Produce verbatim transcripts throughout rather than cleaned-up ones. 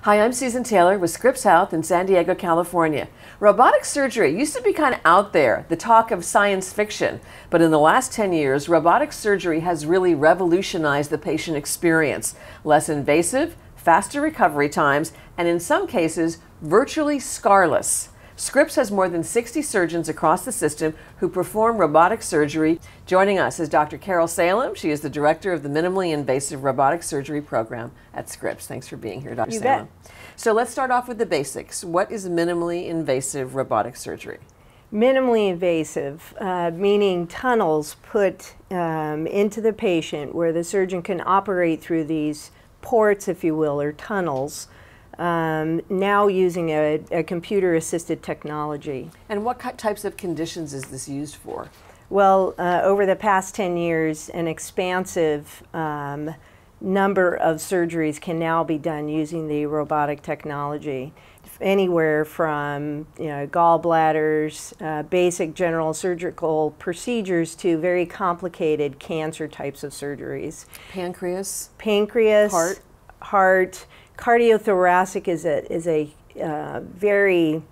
Hi, I'm Susan Taylor with Scripps Health in San Diego, California. Robotic surgery used to be kind of out there, the talk of science fiction. But in the last ten years, robotic surgery has really revolutionized the patient experience. Less invasive, faster recovery times, and in some cases, virtually scarless. Scripps has more than sixty surgeons across the system who perform robotic surgery. Joining us is Doctor Carol Salem. She is the director of the Minimally Invasive Robotic Surgery Program at Scripps. Thanks for being here, Doctor You Salem. bet. So let's start off with the basics. What is minimally invasive robotic surgery? Minimally invasive, uh, meaning tunnels put um, into the patient where the surgeon can operate through these ports, if you will, or tunnels. Um, now using a, a computer-assisted technology. And what types of conditions is this used for? Well, uh, over the past ten years, an expansive um, number of surgeries can now be done using the robotic technology. Anywhere from you know, gallbladders, uh, basic general surgical procedures to very complicated cancer types of surgeries. Pancreas? Pancreas, Heart? Heart. Cardiothoracic is a, is a uh, very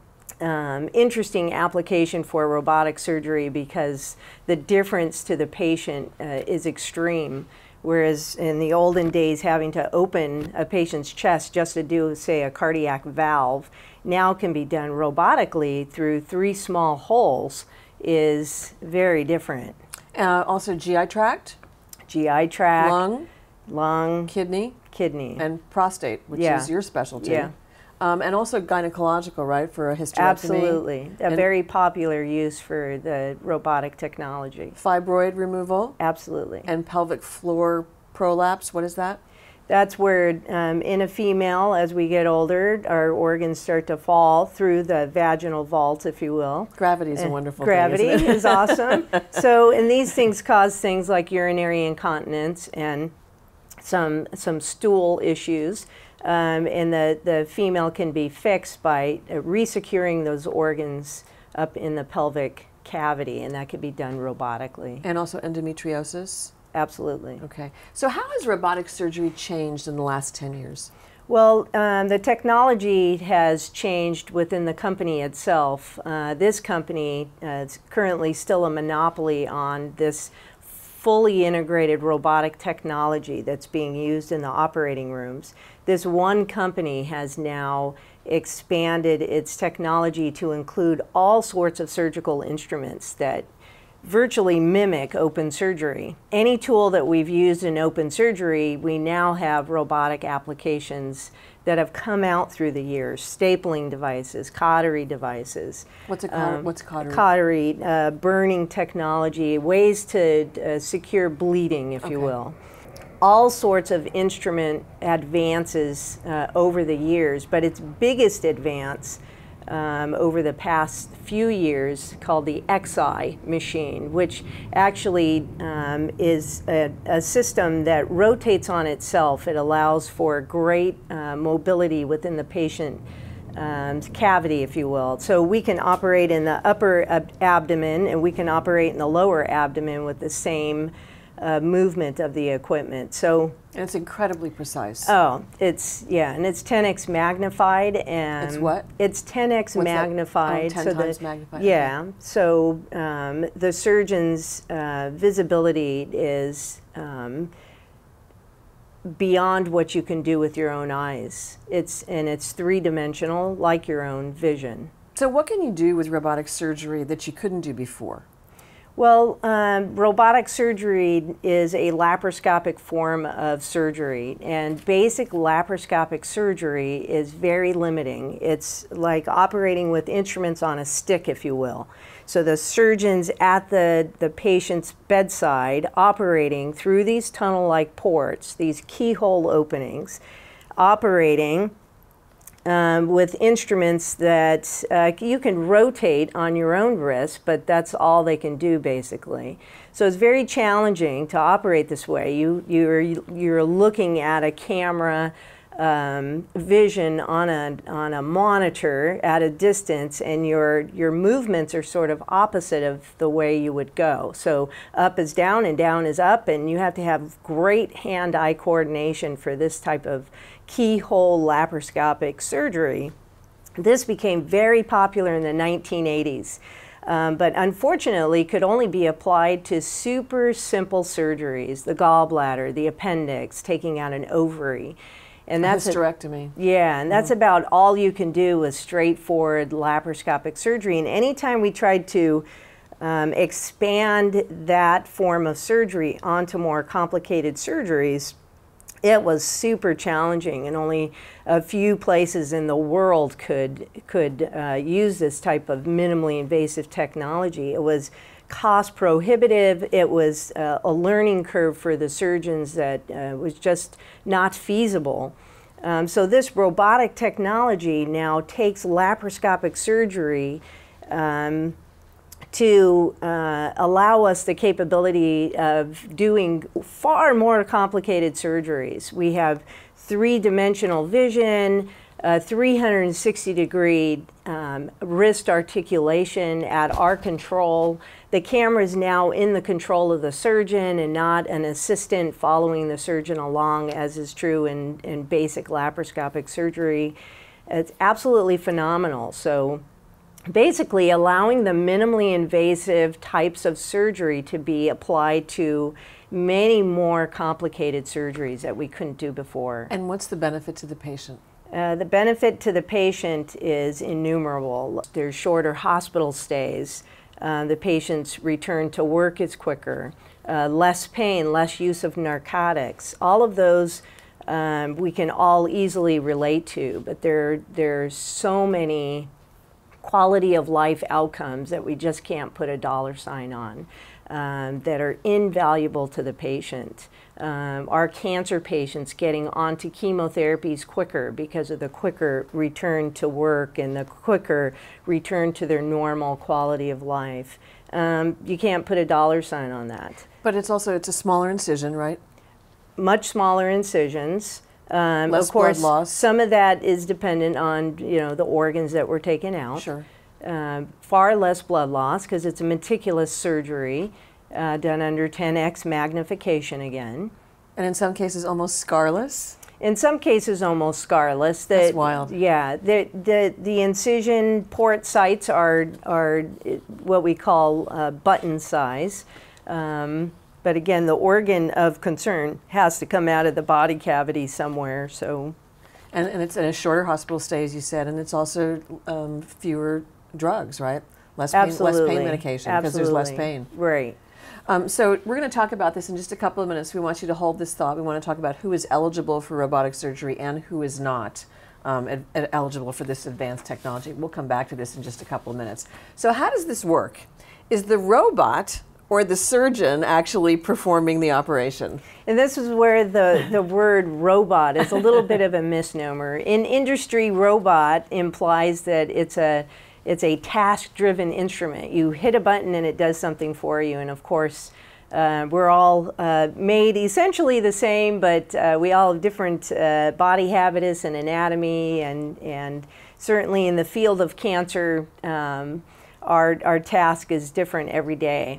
um, interesting application for robotic surgery because the difference to the patient uh, is extreme. Whereas in the olden days, having to open a patient's chest just to do, say, a cardiac valve, now can be done robotically through three small holes is very different. Uh, also G I tract? G I tract. Lung? Lung. Kidney? Kidney. And prostate, which Yeah. is your specialty. Yeah. Um, and also gynecological, right, for a hysterectomy? Absolutely. A and very popular use for the robotic technology. fibroid removal? Absolutely. And pelvic floor prolapse, what is that? That's where um, in a female, as we get older, our organs start to fall through the vaginal vault, if you will. Gravity is a Uh, wonderful Gravity thing, isn't it? is awesome. So, and these things cause things like urinary incontinence and some some stool issues, um, and the, the female can be fixed by uh, resecuring those organs up in the pelvic cavity, and that can be done robotically. And also endometriosis? Absolutely. Okay. So how has robotic surgery changed in the last ten years? Well, um, the technology has changed within the company itself. Uh, this company uh, is currently still a monopoly on this fully integrated robotic technology that's being used in the operating rooms. This one company has now expanded its technology to include all sorts of surgical instruments that virtually mimic open surgery. Any tool that we've used in open surgery, we now have robotic applications that have come out through the years. Stapling devices, cautery devices. What's a cautery? Um, What's cautery? Cautery, uh, burning technology, ways to uh, secure bleeding, if you Okay. will. All sorts of instrument advances uh, over the years, but its biggest advance Um, over the past few years called the X I machine, which actually um, is a, a system that rotates on itself. It allows for great uh, mobility within the patient um, cavity, if you will. So we can operate in the upper ab abdomen and we can operate in the lower abdomen with the same uh, movement of the equipment. So And it's incredibly precise. Oh, it's, yeah, and it's ten X magnified, and It's what? It's ten X What's that? magnified. Oh, ten so times the, magnified. Yeah, Okay. so um, the surgeon's uh, visibility is um, beyond what you can do with your own eyes. It's, and it's three-dimensional, like your own vision. So what can you do with robotic surgery that you couldn't do before? Well, um, robotic surgery is a laparoscopic form of surgery, and basic laparoscopic surgery is very limiting. It's like operating with instruments on a stick, if you will. So the surgeon's at the, the patient's bedside operating through these tunnel-like ports, these keyhole openings, operating Um, with instruments that uh, you can rotate on your own wrist, but that's all they can do basically. So it's very challenging to operate this way. You, you're, you're looking at a camera um, vision on a, on a monitor at a distance, and your, your movements are sort of opposite of the way you would go. So up is down and down is up, and you have to have great hand-eye coordination for this type of keyhole laparoscopic surgery. This became very popular in the nineteen eighties, um, but unfortunately could only be applied to super simple surgeries, the gallbladder, the appendix, taking out an ovary. And that's a hysterectomy. A, yeah, and that's mm-hmm. about all you can do with straightforward laparoscopic surgery. And anytime we tried to um, expand that form of surgery onto more complicated surgeries, it was super challenging, and only a few places in the world could could uh, use this type of minimally invasive technology. It was cost prohibitive. It was uh, a learning curve for the surgeons that uh, was just not feasible. Um, so this robotic technology now takes laparoscopic surgery um, to uh, allow us the capability of doing far more complicated surgeries. We have three-dimensional vision, uh, three hundred sixty degree um, wrist articulation at our control. The camera is now in the control of the surgeon and not an assistant following the surgeon along, as is true in, in basic laparoscopic surgery. It's absolutely phenomenal. So basically allowing the minimally invasive types of surgery to be applied to many more complicated surgeries that we couldn't do before. And what's the benefit to the patient? Uh, the benefit to the patient is innumerable. There's shorter hospital stays. Uh, the patient's return to work is quicker. Uh, less pain, less use of narcotics. All of those um, we can all easily relate to, but there there's so many quality of life outcomes that we just can't put a dollar sign on, um, that are invaluable to the patient. Um, our cancer patients getting onto chemotherapies quicker because of the quicker return to work and the quicker return to their normal quality of life. Um, you can't put a dollar sign on that. But it's also, it's a smaller incision, right? Much smaller incisions. Um, Less of course, blood loss. Some of that is dependent on, you know, the organs that were taken out. Sure. Uh, far less blood loss because it's a meticulous surgery uh, done under ten X magnification again. And in some cases almost scarless? In some cases almost scarless. The, That's wild. Yeah. The, the, the incision port sites are, are what we call uh, button size. Um, But again, the organ of concern has to come out of the body cavity somewhere. So, and, and it's in a shorter hospital stay, as you said, and it's also um, fewer drugs, right? Less pain, absolutely. less pain medication absolutely. because there's less pain. Right. Um, so we're going to talk about this in just a couple of minutes. We want you to hold this thought. We want to talk about who is eligible for robotic surgery and who is not um, ed- ed- eligible for this advanced technology. We'll come back to this in just a couple of minutes. So how does this work? Is the robot or the surgeon actually performing the operation? And this is where the, the word robot is a little bit of a misnomer. In industry, robot implies that it's a, it's a task-driven instrument. You hit a button and it does something for you. And of course, uh, we're all uh, made essentially the same, but uh, we all have different uh, body habitus and anatomy. And, and certainly in the field of cancer, um, our, our task is different every day.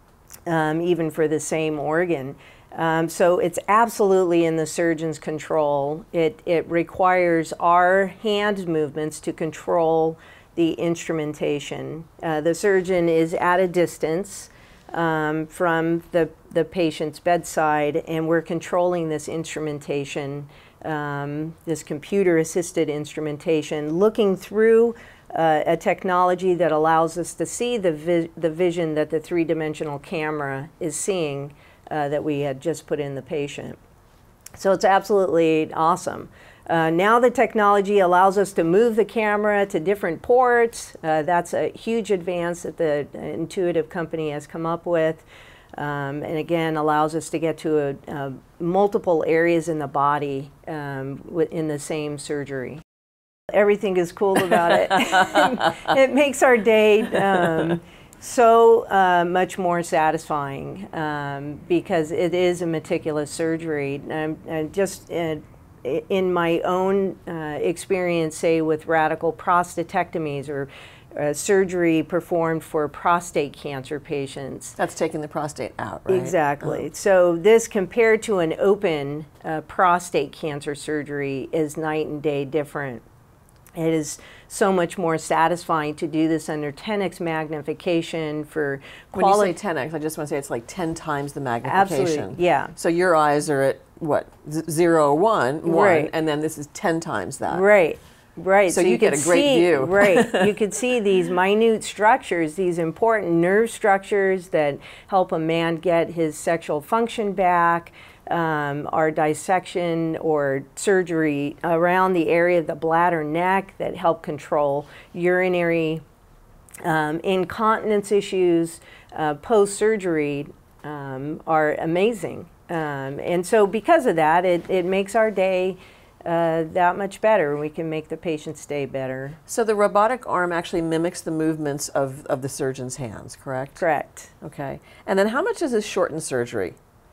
Um, even for the same organ. Um, so it's absolutely in the surgeon's control. It, it requires our hand movements to control the instrumentation. Uh, the surgeon is at a distance um, from the, the patient's bedside, and we're controlling this instrumentation, um, this computer-assisted instrumentation, looking through Uh, a technology that allows us to see the, vi the vision that the three-dimensional camera is seeing uh, that we had just put in the patient. So it's absolutely awesome. Uh, now the technology allows us to move the camera to different ports. Uh, that's a huge advance that the Intuitive company has come up with. Um, and again, allows us to get to a, a multiple areas in the body um, in the same surgery. Everything is cool about it. It makes our day um, so uh, much more satisfying um, because it is a meticulous surgery. Um, and just uh, in my own uh, experience, say with radical prostatectomies or uh, surgery performed for prostate cancer patients. That's taking the prostate out, right? Exactly. Oh. So this, compared to an open uh, prostate cancer surgery, is night and day different. It is so much more satisfying to do this under ten X magnification for quality. When you say ten X, I just want to say it's like ten times the magnification. Absolutely, yeah. So your eyes are at what, Z zero, one, one, right. and then this is ten times that. Right. Right. So, so you, you get a great see, view. Right. You could see these minute structures, these important nerve structures that help a man get his sexual function back. Um, our dissection or surgery around the area of the bladder neck that help control urinary um, incontinence issues uh, post-surgery um, are amazing. Um, and so because of that, it, it makes our day uh, that much better. We can make the patient's day better. So the robotic arm actually mimics the movements of, of the surgeon's hands, correct? Correct. Okay. And then how much is this shortened surgery?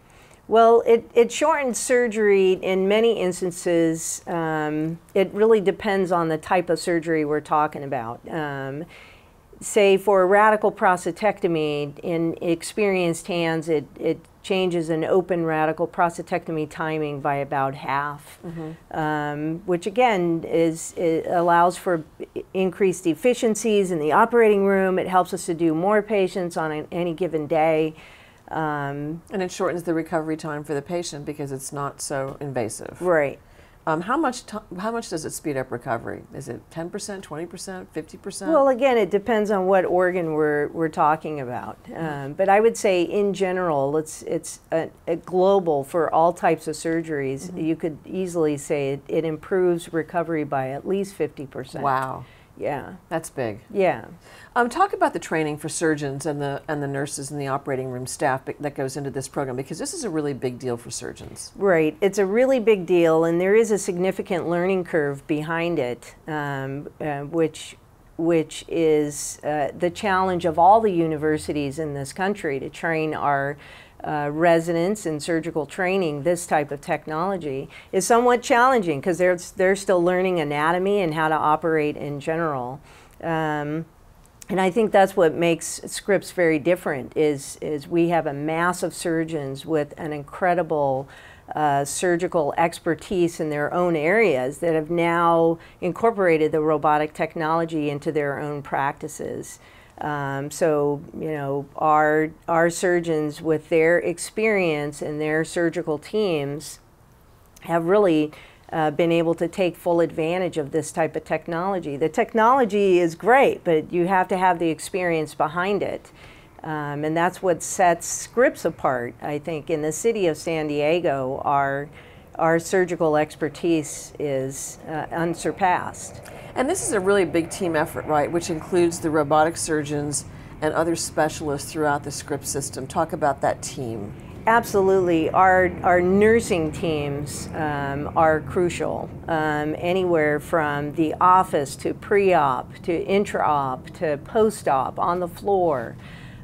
Well, it, it shortens surgery in many instances. Um, it really depends on the type of surgery we're talking about. Um, say for a radical prostatectomy, in experienced hands, it, it changes an open radical prostatectomy timing by about half, mm-hmm. um, which again is it allows for increased efficiencies in the operating room. It helps us to do more patients on an, any given day. Um, and it shortens the recovery time for the patient because it's not so invasive. Right. Um, how much how much does it speed up recovery? Is it ten percent, twenty percent, fifty percent? Well, again, it depends on what organ we're we're talking about. Um, but I would say, in general, it's it's a, a global for all types of surgeries. Mm-hmm. You could easily say it, it improves recovery by at least fifty percent. Wow. Yeah. That's big. Yeah. Um, talk about the training for surgeons and the and the nurses and the operating room staff that goes into this program, because this is a really big deal for surgeons. Right. It's a really big deal, and there is a significant learning curve behind it, um, uh, which which is uh, the challenge of all the universities in this country to train our Uh, residents in surgical training. This type of technology is somewhat challenging because they're, they're still learning anatomy and how to operate in general. Um, and I think that's what makes Scripps very different is, is we have a mass of surgeons with an incredible uh, surgical expertise in their own areas that have now incorporated the robotic technology into their own practices. Um, so, you know, our, our surgeons with their experience and their surgical teams have really uh, been able to take full advantage of this type of technology. The technology is great, but you have to have the experience behind it. Um, and that's what sets Scripps apart, I think. In the city of San Diego, our, our surgical expertise is uh, unsurpassed. And this is a really big team effort, right, which includes the robotic surgeons and other specialists throughout the Scripps system. Talk about that team. Absolutely. Our, our nursing teams um, are crucial, um, anywhere from the office to pre-op to intra-op to post-op on the floor.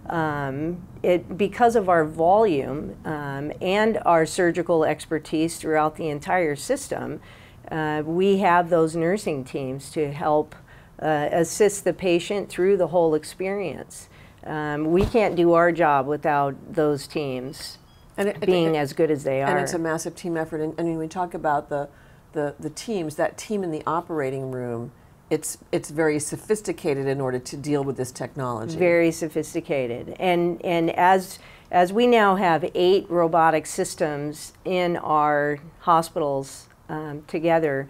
Um, it, because of our volume um, and our surgical expertise throughout the entire system, Uh, we have those nursing teams to help uh, assist the patient through the whole experience. Um, we can't do our job without those teams and it, being it, as good as they are. And it's a massive team effort. And, and when we talk about the, the, the teams, that team in the operating room, it's, it's very sophisticated in order to deal with this technology. Very sophisticated. And, and as, as we now have eight robotic systems in our hospitals Um, together,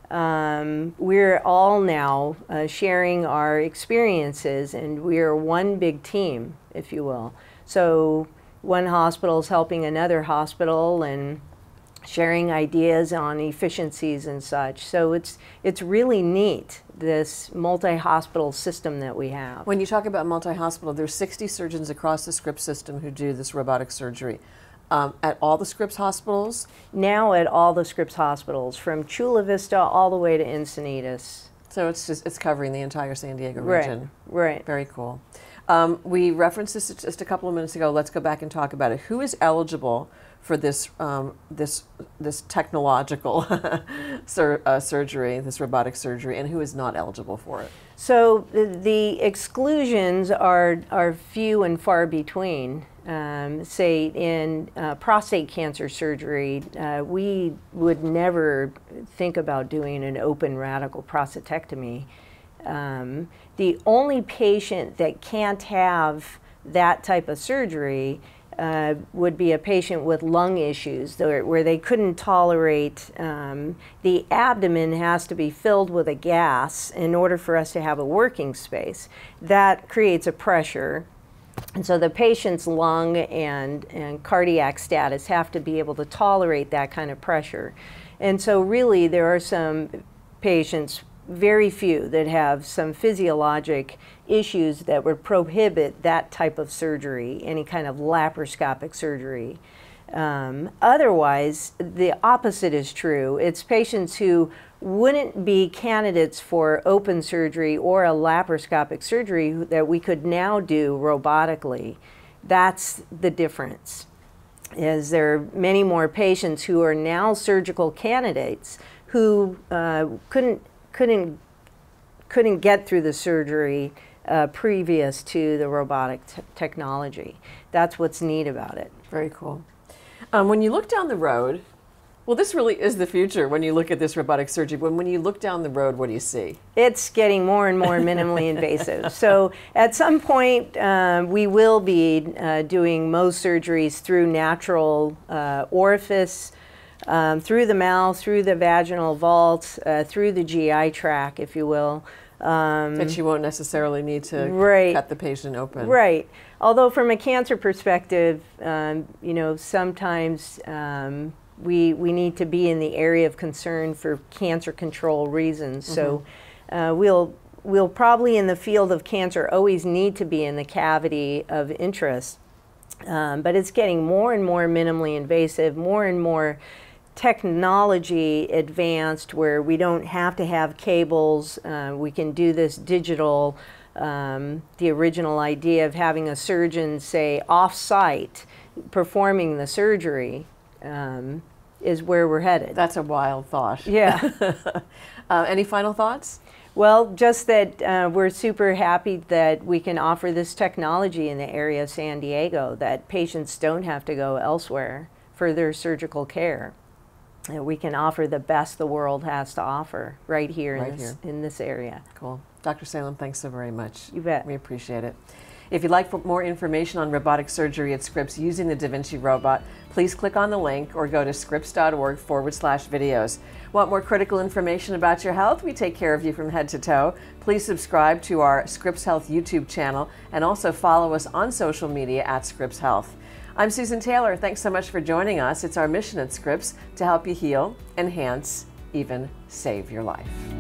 um, we're all now uh, sharing our experiences, and we're one big team, if you will. So one hospital is helping another hospital and sharing ideas on efficiencies and such. So it's it's really neat, this multi-hospital system that we have. When you talk about multi-hospital, there's sixty surgeons across the Scripps system who do this robotic surgery. Um, at all the Scripps hospitals? Now at all the Scripps hospitals, from Chula Vista all the way to Encinitas. So it's just it's covering the entire San Diego region. Right, right. Very cool. Um, we referenced this just a couple of minutes ago. Let's go back and talk about it. Who is eligible for this um, this this technological sur uh, surgery, this robotic surgery, and who is not eligible for it? So the, the exclusions are are few and far between. Um, say in uh, prostate cancer surgery, uh, we would never think about doing an open radical prostatectomy. Um, the only patient that can't have that type of surgery uh, would be a patient with lung issues where, where they couldn't tolerate, um, the abdomen has to be filled with a gas in order for us to have a working space. That creates a pressure. And so the patient's lung and, and cardiac status have to be able to tolerate that kind of pressure. And so really there are some patients, very few, that have some physiologic issues that would prohibit that type of surgery, any kind of laparoscopic surgery. Um, otherwise, the opposite is true. It's patients who wouldn't be candidates for open surgery or a laparoscopic surgery that we could now do robotically. That's the difference. Is there are many more patients who are now surgical candidates who uh, couldn't couldn't couldn't get through the surgery uh, previous to the robotic technology. That's what's neat about it. Very cool. Um, when you look down the road, well, this really is the future when you look at this robotic surgery. When, when you look down the road, what do you see? It's getting more and more minimally invasive. So at some point, uh, we will be uh, doing most surgeries through natural uh, orifice, um, through the mouth, through the vaginal vault, uh, through the G I tract, if you will. Um, that you won't necessarily need to right, cut the patient open. Right. Although from a cancer perspective, um, you know, sometimes um, we, we need to be in the area of concern for cancer control reasons. Mm-hmm. So uh, we'll, we'll probably in the field of cancer always need to be in the cavity of interest. Um, but it's getting more and more minimally invasive, more and more technology advanced where we don't have to have cables. Uh, we can do this digital. Um, the original idea of having a surgeon, say, off-site performing the surgery um, is where we're headed. That's a wild thought. Yeah. uh, any final thoughts? Well, just that uh, we're super happy that we can offer this technology in the area of San Diego, that patients don't have to go elsewhere for their surgical care. And we can offer the best the world has to offer right here, right in, this, here. in this area. Cool. Doctor Salem, thanks so very much. You bet. We appreciate it. If you'd like more information on robotic surgery at Scripps using the Da Vinci robot, please click on the link or go to scripps.org forward slash videos. Want more critical information about your health? We take care of you from head to toe. Please subscribe to our Scripps Health YouTube channel and also follow us on social media at Scripps Health. I'm Susan Taylor. Thanks so much for joining us. It's our mission at Scripps to help you heal, enhance, even save your life.